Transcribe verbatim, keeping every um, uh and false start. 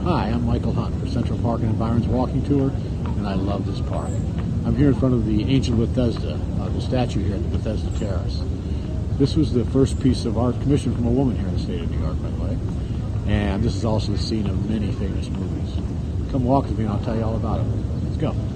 Hi, I'm Michael Hunt for Central Park and Environs Walking Tour, and I love this park. I'm here in front of the Angel of Bethesda, uh, the statue here at the Bethesda Terrace. This was the first piece of art commissioned from a woman here in the state of New York, by the way. And this is also the scene of many famous movies. Come walk with me and I'll tell you all about it. Let's go.